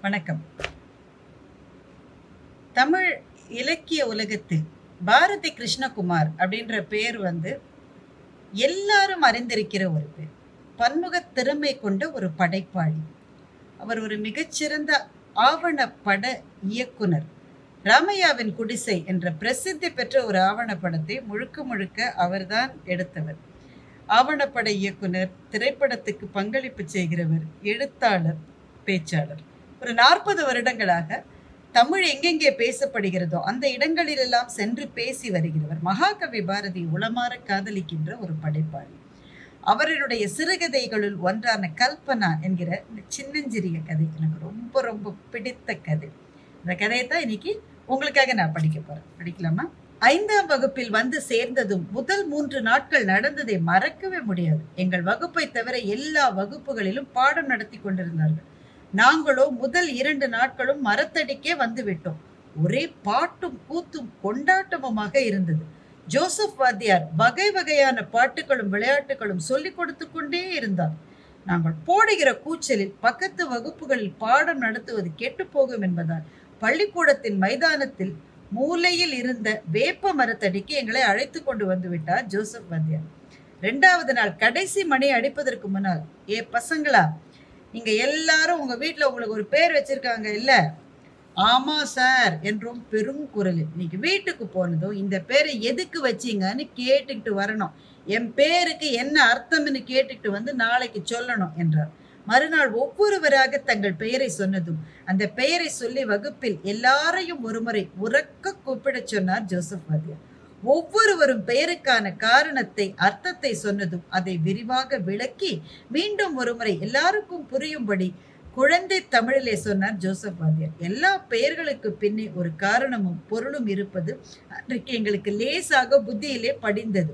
வணக்கம். தமிழ் இலக்கிய உலகத்தில் பாரதி கிருஷ்ணகுமார் அப்படின்ற பேர் எல்லாரும் அறிந்திருக்கிற ஒரு பேர். பன்முக திறமை கொண்ட ஒரு படைப்பாளி. அவர் ஒரு மிகச்சிறந்த ஆவணப்பட இயக்குனர். ராமையாவின் குடிசை என்ற பிரசித்தி பெற்ற ஒரு ஆவணப்படத்தை முழுக்க முழுக்க அவர்தான் எடுத்தவர். ஆவணப்பட இயக்குனர், திரைப்படத்துக்கு பங்களிப்பு செய்கிறவர், எழுத்தாளர், பேச்சாளர். ஒரு 40 வருடங்களாக தமிழ் எங்கெங்கே பேசப்படுகிறதோ அந்த இடங்களிலெல்லாம் சென்று பேசி வருகிறவர். மகாகவி பாரதி உளமாற காதலிக்கின்ற ஒரு படைப்பாளி. அவருடைய சிறுகதைகளுள் ஒன்றான கல்பனா என்கிற இந்த சின்னஞ்சிறிய கதை எனக்கு ரொம்ப ரொம்ப பிடித்த கதை. இந்த கதையை தான் இன்னைக்கு உங்களுக்காக நான் படிக்க போறேன். படிக்கலாமா? 5ஆம் வகுப்பில் வந்து சேர்ந்ததும் முதல் 3 நாட்கள் நடந்ததை மறக்கவே முடியாது. எங்கள் வகுப்பை தவிர எல்லா வகுப்புகளிலும் பாடம் நடத்தி கொண்டிருந்தார்கள். நாங்களோ முதல் 2 நாட்களும் மரத்தடிக்கே வந்து விட்டோம். ஒரே பாட்டும் கூத்தும் கொண்டாட்டமுமாக இருந்தது. ஜோசப் வாத்தியார் வகை வகையான பாட்டுகளும் விளையாட்டுகளும் சொல்லிக் கொடுத்து கொண்டே இருந்தார். நாங்கள் போடுகிற கூச்சலில் பக்கத்து வகுப்புகளில் பாடம் நடத்துவது கெட்டு போகும் என்பதால் பள்ளிக்கூடத்தின் மைதானத்தில் மூலையில் இருந்த வேப்ப மரத்தடிக்கு எங்களை அழைத்து கொண்டு வந்து விட்டார் ஜோசப் வாத்தியார். 2வது நாள் கடைசி மணி அடிப்பதற்கு முன்னால், ஏ பசங்களா, நீங்க எல்லாரும் உங்க வீட்டுல உங்களுக்கு ஒரு பேர் வச்சிருக்காங்க இல்ல? ஆமா சார் என்றும் பெரும் குரலில். இன்னைக்கு வீட்டுக்கு போனதும் இந்த பேரை எதுக்கு வச்சீங்கன்னு கேட்டுக்கிட்டு வரணும். என் பேருக்கு என்ன அர்த்தம்னு கேட்டுக்கிட்டு வந்து நாளைக்கு சொல்லணும் என்றார். மறுநாள் ஒவ்வொருவராக தங்கள் பெயரை சொன்னதும் அந்த பெயரை சொல்லி வகுப்பில் எல்லாரையும் ஒருமுறை உறக்க கூப்பிட சொன்னார் ஜோசப் வாத்தியார். ஒவ்வொருவரும் பெயருக்கான காரணத்தை, அர்த்தத்தை சொன்னதும் அதை விரிவாக விளக்கி மீண்டும் ஒருமுறை எல்லாருக்கும் புரியும்படி குழந்தை தமிழிலே சொன்னார் ஜோசப் வாத்தியார். எல்லா பெயர்களுக்கு பின்னே ஒரு காரணமும் பொருளும் இருப்பது அன்றைக்கு எங்களுக்கு லேசாக புத்தியிலே படிந்தது.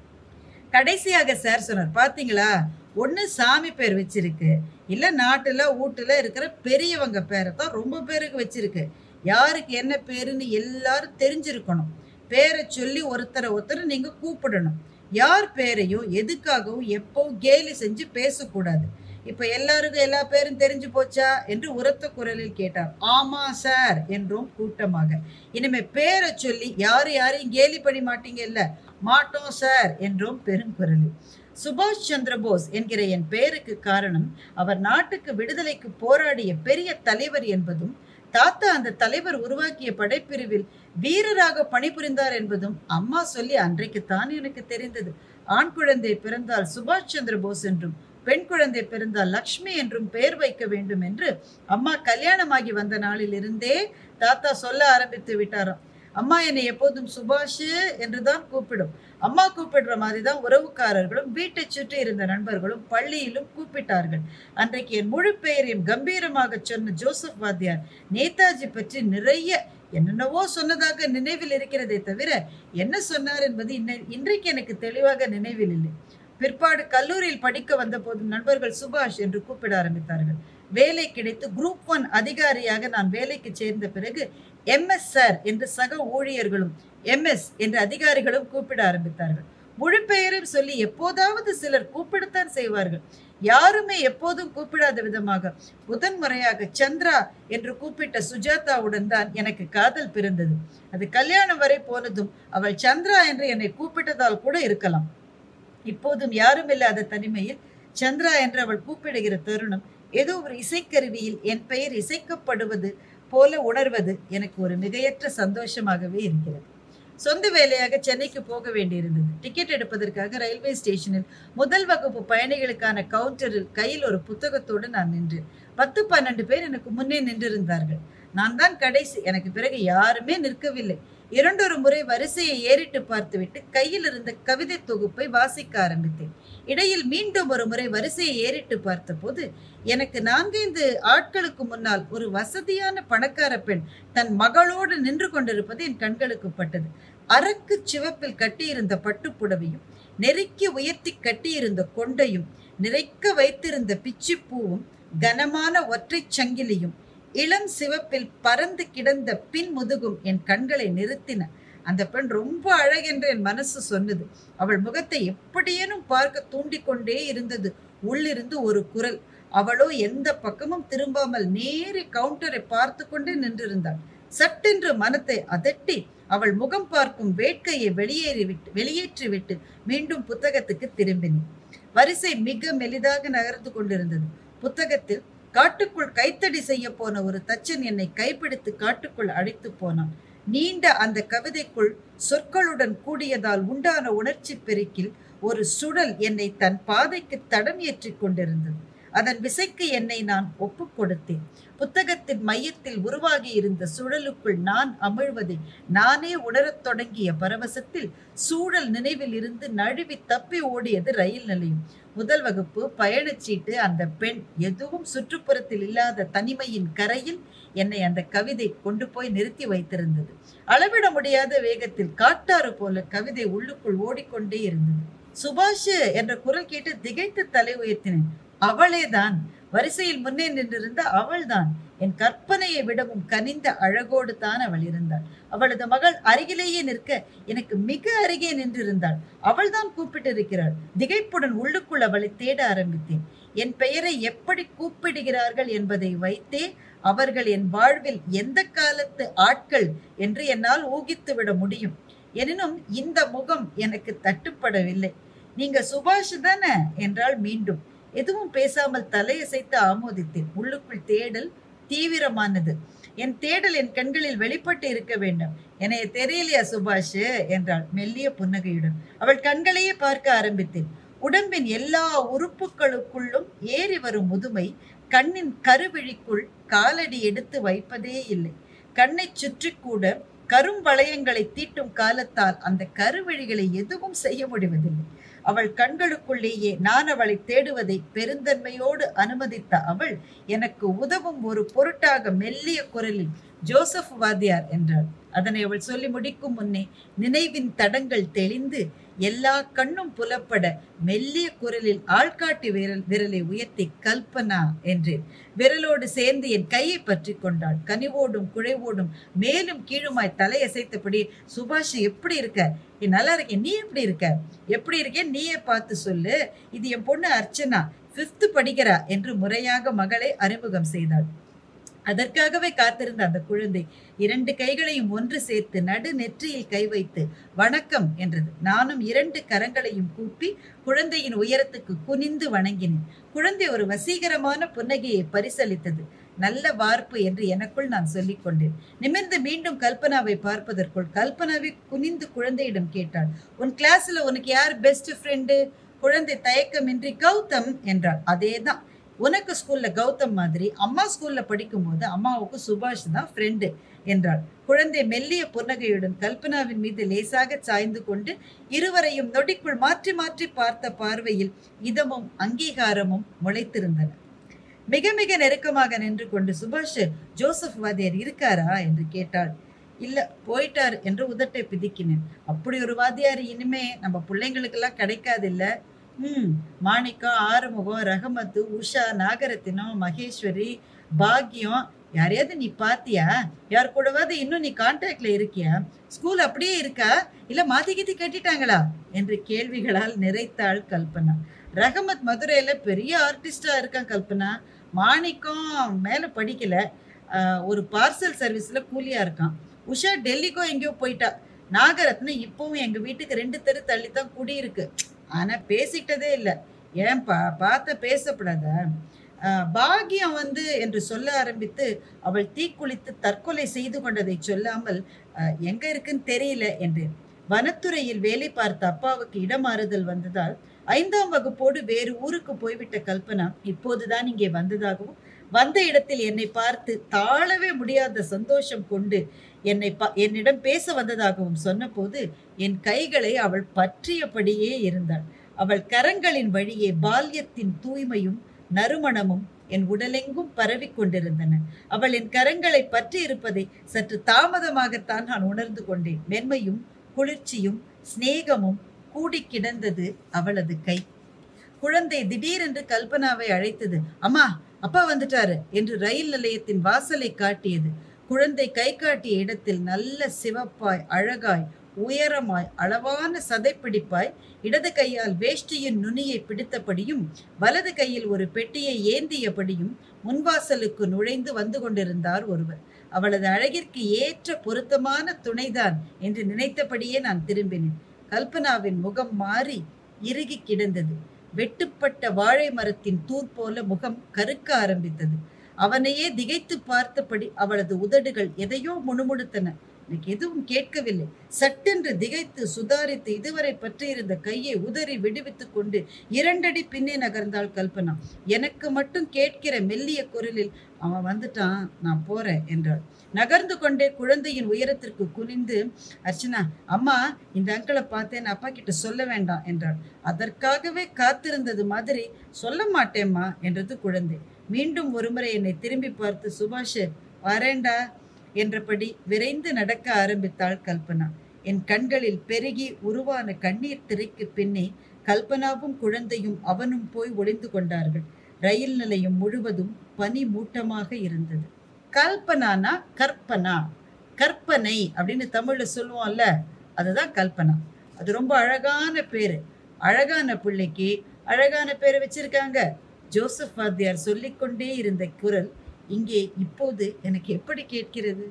கடைசியாக சார் சொன்னார், பாத்தீங்களா, ஒண்ணு சாமி பேர் வச்சிருக்கு, இல்ல நாட்டுல வீட்டுல இருக்கிற பெரியவங்க பேரை தான் ரொம்ப பேருக்கு வச்சிருக்கு. யாருக்கு என்ன பேருன்னு எல்லாரும் தெரிஞ்சிருக்கணும். பேரை சொல்லி ஒருத்தரை நீங்க கூப்பிடணும். யார் பேரையும் எதுக்காகவும் எப்போ கேலி செஞ்சு பேசக்கூடாது. இப்ப எல்லாருக்கும் எல்லா பேரும் தெரிஞ்சு போச்சா என்று உரத்த குரலில் கேட்டார். ஆமா சார் என்றும் கூட்டமாக. இனிமே பேரை சொல்லி யாரையும் கேலி பண்ணி மாட்டீங்க இல்ல? மாட்டோம் சார் என்றும் பெருங்குரலில். சுபாஷ் சந்திர போஸ் என்கிற என் பெயருக்கு காரணம் அவர் நாட்டுக்கு விடுதலைக்கு போராடிய பெரிய தலைவர் என்பதும், தாத்தா அந்த தலைவர் உருவாக்கிய படைப்பிரிவில் வீரராக பணிபுரிந்தார் என்பதும் அம்மா சொல்லி அன்றைக்குத்தான் எனக்கு தெரிந்தது. ஆண் குழந்தை பிறந்தால் சுபாஷ் சந்திர போஸ் என்றும், பெண் குழந்தை பிறந்தால் லக்ஷ்மி என்றும் பெயர் வைக்க வேண்டும் என்று அம்மா கல்யாணமாகி வந்த நாளில் இருந்தே தாத்தா சொல்ல ஆரம்பித்து விட்டாராம். அம்மா என்னை எப்போதும் சுபாஷ் என்றுதான் கூப்பிடும். அம்மா கூப்பிடுற மாதிரிதான் உறவுக்காரர்களும் வீட்டை சுற்றி இருந்த நண்பர்களும் பள்ளியிலும் கூப்பிட்டார்கள். அன்றைக்கு என் முழு பெயரையும் கம்பீரமாக சொன்ன ஜோசப் வாத்தியார் நேதாஜி பற்றி நிறைய என்னென்னவோ சொன்னதாக நினைவில் இருக்கிறதே தவிர என்ன சொன்னார் என்பது இன்றைக்கு எனக்கு தெளிவாக நினைவில் இல்லை. பிற்பாடு கல்லூரியில் படிக்க வந்த போது நண்பர்கள் சுபாஷ் என்று கூப்பிட ஆரம்பித்தார்கள். வேலை கிடைத்து குரூப் 1 அதிகாரியாக நான் வேலைக்கு சேர்ந்த பிறகு MS சார் என்று சக ஊழியர்களும் MS என்று அதிகாரிகளும் கூப்பிட ஆரம்பித்தார்கள். முழு பெயரையும் சொல்லி எப்போதாவது சிலர் கூப்பிடத்தான் செய்வார்கள். யாருமே எப்போதும் கூப்பிடாத விதமாக முதன்முறையாக சந்திரா என்று கூப்பிட்ட சுஜாதாவுடன் தான் எனக்கு காதல் பிறந்தது. அது கல்யாணம் வரை போனதும் அவள் சந்திரா என்று என்னை கூப்பிட்டதால் கூட இருக்கலாம். இப்போதும் யாரும் இல்லாத தனிமையில் சந்திரா என்று அவள் கூப்பிடுகிற தருணம், ஏதோ ஒரு இசைக்கருவியில் என் பெயர் இசைக்கப்படுவது போல உணர்வது எனக்கு ஒரு மிகையற்ற சந்தோஷமாகவே இருக்கிறது. சொந்த வேலையாக சென்னைக்கு போக வேண்டியிருந்தது. டிக்கெட் எடுப்பதற்காக ரயில்வே ஸ்டேஷனில் முதல் வகுப்பு பயணிகளுக்கான கவுண்டரில் கையில் ஒரு புத்தகத்தோடு நான் நின்றேன். 10-12 பேர் எனக்கு முன்னே நின்றிருந்தார்கள். நான் தான் கடைசி. எனக்கு பிறகு யாருமே நிற்கவில்லை. 2 முறை வரிசையை ஏறிட்டு பார்த்துவிட்டு கையில் இருந்த கவிதை தொகுப்பை வாசிக்க ஆரம்பித்தேன். இடையில் மீண்டும் ஒரு முறை வரிசையை ஏறிட்டு பார்த்த போது எனக்கு 4-5 ஆட்களுக்கு முன்னால் ஒரு வசதியான பணக்கார பெண் தன் மகளோடு நின்று கொண்டிருப்பது என் கண்களுக்கு பட்டது. அரக்கு சிவப்பில் கட்டியிருந்த பட்டுப்புடவையும், நெருக்கி உயர்த்தி கட்டியிருந்த கொண்டையும், நிறைக்க வைத்திருந்த பிச்சிப்பூவும், கனமான ஒற்றை சங்கிலியும், இளம் சிவப்பில் பறந்து கிடந்த பின் முதுகும் என் கண்களை நிறுத்தின. அந்த பெண் ரொம்ப அழகென்று என் மனசு சொன்னது. அவள் முகத்தை எப்படியேனும் பார்க்க தூண்டிக்கொண்டே இருந்தது. உள்ளிருந்து ஒரு குரல், அவளோ எந்த பக்கமும் திரும்பாமல் நேரே கவுண்டரை பார்த்து கொண்டே நின்றிருந்தாள். சட்டென்று மனத்தை அதட்டி அவள் முகம் பார்க்கும் வேட்கையை வெளியேற்றிவிட்டு மீண்டும் புத்தகத்துக்கு திரும்பினேன். வரிசை மிக மெலிதாக நகர்ந்து கொண்டிருந்தது. புத்தகத்தில் காட்டுக்குள் கைத்தடி செய்ய போன ஒரு தச்சன் என்னை கைப்பிடித்து காட்டுக்குள் அழைத்து போனான். நீண்ட அந்த கவிதைக்குள் சொற்களுடன் கூடியதால் உண்டான உணர்ச்சி பெருக்கில் ஒரு சுழல் என்னை தன் பாதைக்கு தடம் ஏற்றிக் கொண்டிருந்தது. அதன் விசைக்கு என்னை நான் ஒப்புக் கொடுத்தேன். புத்தகத்தின் மையத்தில் உருவாகி இருந்த சுழலுக்குள் நான் அமிழ்வதை நானே உணரத் தொடங்கிய பரவசத்தில் சூழல் நினைவில் இருந்து நழுவி தப்பி ஓடியது ரயில் நிலையம். முதல் வகுப்பு, பயணச்சீட்டு, அந்த பெண், எதுவும் சுற்றுப்புறத்தில் இல்லாத தனிமையின் கரையில் என்னை அந்த கவிதை கொண்டு போய் நிறுத்தி வைத்திருந்தது. அளவிட முடியாத வேகத்தில் காட்டாறு போல கவிதை உள்ளுக்குள் ஓடிக்கொண்டே இருந்தது. சுபாஷ் என்ற குரல் கேட்டு திகைத்து தலை உயர்த்தினேன். அவளேதான், வரிசையில் முன்னே நின்றிருந்த அவள்தான். என் கற்பனையை விடவும் கனிந்த அழகோடு தான் அவள் இருந்தாள். அவளது மகள் அருகிலேயே நிற்க எனக்கு மிக அருகே நின்றிருந்தாள். அவள்தான் கூப்பிட்டிருக்கிறாள். திகைப்புடன் உள்ளுக்குள் அவளை தேட ஆரம்பித்தேன். என் பெயரை எப்படி கூப்பிடுகிறார்கள் என்பதை வைத்தே அவர்கள் என் வாழ்வில் எந்த காலத்து ஆட்கள் என்று என்னால் ஊகித்து விட முடியும். எனினும் இந்த முகம் எனக்கு தட்டுப்படவில்லை. நீங்க சுபாஷ் தானே என்றால் மீண்டும். எதுவும் பேசாமல் தலையசைத்து ஆமோதித்தேன். உள்ளுக்குள் தேடல் தீவிரமானது. என் தேடல் என் கண்களில் வெளிப்பட்டு இருக்க வேண்டும். என்னைய தெரியலையா சுபாஷ் என்றாள் மெல்லிய புன்னகையுடன். அவள் கண்களையே பார்க்க ஆரம்பித்தேன். உடம்பின் எல்லா உறுப்புகளுக்குள்ளும் ஏறி வரும் முதுமை கண்ணின் கருவிழிக்குள் காலடி எடுத்து வைப்பதே இல்லை. கண்ணை சுற்றி கூட கரும் வளையங்களை தீட்டும் காலத்தால் அந்த கருவழிகளை எதுவும் செய்ய முடிவதில்லை. அவள் கண்களுக்குள்ளேயே நான் அவளை தேடுவதை பெருந்தன்மையோடு அனுமதித்த அவள் எனக்கு உதவும் ஒரு பொருட்டாக மெல்லிய குரலில் ஜோசப் வாத்தியார் என்றாள். அதனை அவள் சொல்லி முடிக்கும் முன்னே நினைவின் தடங்கள் தெளிந்து எல்லா கண்ணும் புலப்பட மெல்லிய குரலில் ஆள்காட்டி விரலை உயர்த்தி கல்பனா என்றேன். விரலோடு சேர்ந்து என் கையை பற்றி கொண்டாள். கனிவோடும் குழைவோடும் மேலும் கீழுமாய் தலையசைத்தபடி, சுபாஷ் எப்படி இருக்க? நல்லா இருக்கேன், நீ எப்படி இருக்க? எப்படி இருக்கேன் நீயே பார்த்து சொல்லு. இது என் பொண்ணு அர்ச்சனா, 5th படிக்கிறா என்று முறையாக மகளை அறிமுகம் செய்தாள். அதற்காகவே காத்திருந்த அந்த குழந்தை 2 கைகளையும் ஒன்று சேர்த்து நடு நெற்றியில் கை வைத்து வணக்கம் என்றது. நானும் 2 கரங்களையும் கூப்பி குழந்தையின் உயரத்துக்கு குனிந்து வணங்கினேன். குழந்தை ஒரு வசீகரமான புன்னகையை பரிசளித்தது. நல்ல வார்ப்பு என்று எனக்குள் நான் சொல்லிக் கொண்டேன். நிமிர்ந்து மீண்டும் கல்பனாவை பார்ப்பதற்குள் கல்பனாவை குனிந்து குழந்தையிடம் கேட்டாள், உன் கிளாஸ்ல உனக்கு யார் பெஸ்ட் ஃப்ரெண்டு? குழந்தை தயக்கமின்றி கௌதம் என்றாள். அதேதான், உனக்கு ஸ்கூல்ல கௌதம் மாதிரி அம்மா ஸ்கூல்ல படிக்கும் போது அம்மாவுக்கு சுபாஷ் தான் ஃப்ரெண்டு என்றாள். குழந்தை மெல்லிய புன்னகையுடன் கல்பனாவின் மீது லேசாக சாய்ந்து கொண்டு இருவரையும் நொடிக்குள் மாற்றி மாற்றி பார்த்த பார்வையில் இதமும் அங்கீகாரமும் முளைத்திருந்தன. மிக மிக நெருக்கமாக நின்று கொண்டு, சுபாஷ், ஜோசப் வாத்தியார் இருக்காரா என்று கேட்டாள். இல்ல, போயிட்டார் என்று உதட்டை பிதிக்கினேன். அப்படி ஒரு வாத்தியார் இனிமே நம்ம பிள்ளைங்களுக்கெல்லாம் கிடைக்காது இல்ல? மாணிக்கம், ஆறுமுகம், ரஹமத்து, உஷா, நாகரத்தினம், மகேஸ்வரி, பாக்யம், யாரையாவது நீ பாத்தியா? யார் கூடவாது இன்னும் நீ கான்டாக்ட்ல இருக்கியா? ஸ்கூல் அப்படியே இருக்கா இல்ல மாத்தி கீத்தி கட்டிட்டாங்களா என்று கேள்விகளால் நிறைத்தாள் கல்பனா. ரஹமத் மதுரையில பெரிய ஆர்டிஸ்டா இருக்கான் கல்பனா. மாணிக்கம் மேல படிக்கல, ஒரு பார்சல் சர்வீஸ்ல கூலியா இருக்கான். உஷா டெல்லிக்கோ எங்கேயோ போயிட்டா. நாகரத்னம் இப்பவும் எங்க வீட்டுக்கு 2 தெரு தள்ளித்தான் குடியிருக்கு. ஆனா பேசிட்டதே இல்லை. ஏன்பா பார்த்த பேசப்படாத? பாகியம் என்று சொல்ல ஆரம்பித்து அவள் தீக்குளித்து தற்கொலை செய்து கொண்டதை சொல்லாமல் எங்க இருக்குன்னு தெரியல என்றேன். வனத்துறையில் வேலை பார்த்த அப்பாவுக்கு இடமாறுதல் வந்ததால் 5ஆம் வகுப்போடு வேறு ஊருக்கு போய்விட்ட கல்பனா இப்போதுதான் இங்கே வந்ததாகவும், வந்த இடத்தில் என்னை பார்த்து தாழவே முடியாத சந்தோஷம் கொண்டு என்னிடம் பேச வந்ததாகவும் சொன்னபோது என் கைகளை அவள் பற்றியபடியே இருந்தாள். அவள் கரங்களின் வழியே பால்யத்தின் தூய்மையும் நறுமணமும் என் உடலெங்கும் பரவி கொண்டிருந்தன. அவள் என் கரங்களை பற்றி இருப்பதை சற்று தாமதமாகத்தான் நான் உணர்ந்து கொண்டேன். மென்மையும் குளிர்ச்சியும் சிநேகமும் கூடி கிடந்தது அவளது கை. குழந்தை திடீரென்று கல்பனாவை அழைத்தது. அம்மா, அப்பா வந்துட்டாரு என்று ரயில் நிலையத்தின் வாசலை காட்டியது. குழந்தை கை காட்டிய இடத்தில் நல்ல சிவப்பாய், அழகாய், உயரமாய் அளவான சதைப்பிடிப்பாய் இடது கையால் வேஷ்டியின் நுனியை பிடித்தபடியும் வலது கையில் ஒரு பெட்டியை ஏந்தியபடியும் முன்வாசலுக்கு நுழைந்து வந்து கொண்டிருந்தார் ஒருவர். அவளது அழகிற்கு ஏற்ற பொருத்தமான துணைதான் என்று நினைத்தபடியே நான் திரும்பினேன். கல்பனாவின் முகம் மாறி இறுகி கிடந்தது. வெட்டுப்பட்ட வாழை மரத்தின் தூர் போல முகம் கருக்க ஆரம்பித்தது. அவனையே திகைத்து பார்த்தபடி அவளது உதடுகள் எதையோ முணுமுணுத்தன. எனக்கு எதுவும் கேட்கவில்லை. சட்டென்று திகைத்து சுதாரித்து இதுவரை பற்றியிருந்த கையை உதறி விடுவித்துக் கொண்டு 2 அடி பின்னே நகர்ந்தாள் கல்பனா. எனக்கு மட்டும் கேட்கிற மெல்லிய குரலில், அவன் வந்துட்டான், நான் போறேன் என்றாள். நகர்ந்து கொண்டே குழந்தையின் உயரத்திற்கு குனிந்து, அர்ச்சனா, அம்மா இந்த அங்கிளை பார்த்தேன், அப்பா கிட்ட சொல்ல வேண்டாம் என்றாள். அதற்காகவே காத்திருந்தது மாதிரி, சொல்ல மாட்டேம்மா என்றது குழந்தை. மீண்டும் ஒருமுறை என்னை திரும்பி பார்த்து, சுபாஷ் வரேண்டா என்றபடி விரைந்து நடக்க ஆரம்பித்தாள் கல்பனா. என் கண்களில் பெருகி உருவான கண்ணீர் திரைக்கு பின்னே கல்பனாவும் குழந்தையும் அவனும் போய் ஒளிந்து கொண்டார்கள். ரயில் நிலையம் முழுவதும் பனி மூட்டமாக இருந்தது. கல்பனானா கற்பனா, கற்பனை அப்படின்னு தமிழ்ல சொல்லுவோம்ல, அதுதான் கல்பனா. அது ரொம்ப அழகான பேரு. அழகான பிள்ளைக்கு அழகான பேரை வச்சிருக்காங்க. ஜோசப் வாத்தியார் சொல்லிக்கொண்டே இருந்த குரல் இங்கே இப்போது எனக்கு எப்படி கேட்கிறது?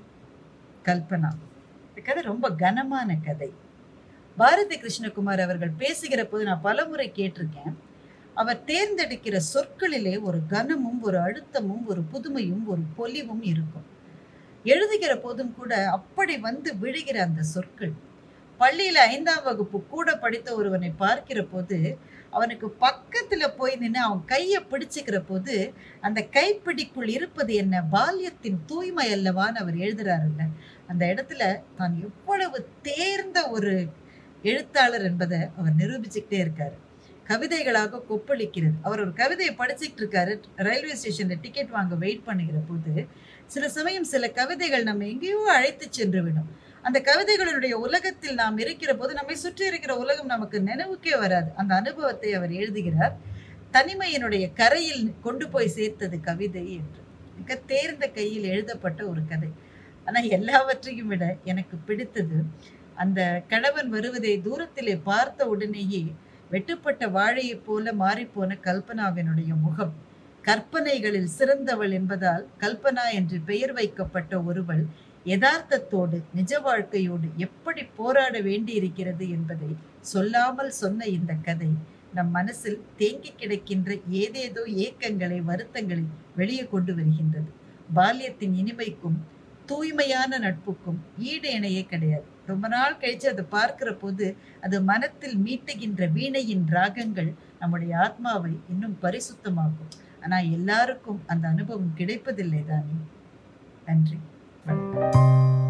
கல்பனா. இந்த கதை ரொம்ப கனமான கதை. பாரதி கிருஷ்ணகுமார் அவர்கள் பேசுகிற போது நான் பலமுறை கேட்டிருக்கேன். அவர் தேர்ந்தெடுக்கிற சொற்களிலே ஒரு கனமும் ஒரு அழுத்தமும் ஒரு புதுமையும் ஒரு பொலிவும் இருக்கும். எழுதுகிற போதும் கூட அப்படி வந்து விழுகிற அந்த சொற்கள். பள்ளியில 5ஆம் வகுப்பு கூட படித்த ஒருவனை பார்க்கிற போது அவனுக்கு பக்கத்துல போய் நின்று அவன் கையை பிடிச்சுக்கிற போது அந்த கைப்பிடிக்குள் இருப்பது என்ன? பால்யத்தின் தூய்மை அல்லவான்னு அவர் எழுதுறாருல்ல, அந்த இடத்துல தான் எவ்வளவு தேர்ந்த ஒரு எழுத்தாளர் என்பதை அவர் நிரூபிச்சுக்கிட்டே இருக்காரு. கவிதைகளாக கொப்பளிக்கிறது. அவர் ஒரு கவிதையை படிச்சுக்கிட்டு இருக்காரு. ரயில்வே ஸ்டேஷன்ல டிக்கெட் வாங்க வெயிட் பண்ணுகிற போது சில சமயம் சில கவிதைகள் நம்ம எங்கேயோ அழைத்து சென்று விடும். அந்த கவிதைகளுடைய உலகத்தில் நாம் இருக்கிற போது நம்மை சுற்றி இருக்கிற உலகம் நமக்கு நினைவுக்கே வராது. அந்த அனுபவத்தை அவர் எழுதுகிறார். தனிமையினுடைய கரையில் கொண்டு போய் சேர்த்தது கவிதை என்று. மிக தேர்ந்த கையில் எழுதப்பட்ட ஒரு கதை. ஆனா எல்லாவற்றையும் விட எனக்கு பிடித்தது, அந்த கணவன் வருவதை தூரத்திலே பார்த்த உடனேயே வெட்டுப்பட்ட வாழையைப் போல மாறிப்போன கல்பனாவினுடைய முகம். கற்பனைகளில் சிறந்தவள் என்பதால் கல்பனா என்று பெயர் வைக்கப்பட்ட ஒருவள் யதார்த்தத்தோடு நிஜ வாழ்க்கையோடு எப்படி போராட வேண்டி இருக்கிறது என்பதை சொல்லாமல் சொன்ன இந்த கதை நம் மனசில் தேங்கி கிடக்கின்ற ஏதேதோ ஏக்கங்களை வருத்தங்களை வெளியே கொண்டு வருகின்றது. பால்யத்தின் இனிமைக்கும் தூய்மையான நட்புக்கும் ஈடு இணையே கிடையாது. ரொம்ப நாள் கழிச்சு அதை பார்க்கிற போது அது மனத்தில் மீட்டுகின்ற வீணையின் ராகங்கள் நம்முடைய ஆத்மாவை இன்னும் பரிசுத்தமாகும். ஆனா எல்லாருக்கும் அந்த அனுபவம் கிடைப்பதில்லை தானே. நன்றி, வணக்கம்.